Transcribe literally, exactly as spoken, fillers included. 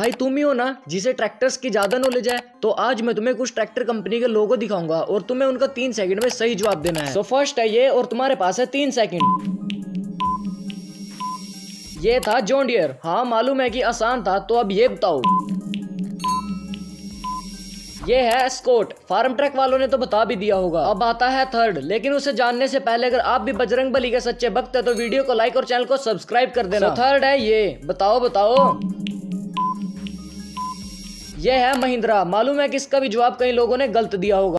भाई तुम ही हो ना जिसे ट्रैक्टर्स की ज्यादा नॉलेज है, तो आज मैं तुम्हें कुछ ट्रैक्टर कंपनी के लोगो दिखाऊंगा और तुम्हें उनका तीन सेकंड में सही जवाब देना है। सो फर्स्ट है ये और तुम्हारे पास है तीन सेकंड। ये था जॉन डियर। हाँ मालूम है कि आसान था, तो अब ये बताओ। ये है एस्कॉर्ट। फार्म ट्रैक वालों ने तो बता भी दिया होगा। अब आता है थर्ड, लेकिन उसे जानने से पहले अगर आप भी बजरंगबली के सच्चे भक्त है तो वीडियो को लाइक और चैनल को सब्सक्राइब कर देना। so, थर्ड है ये। बताओ बताओ। ये है महिंद्रा। मालूम है कि इसका भी जवाब कई लोगों ने गलत दिया होगा।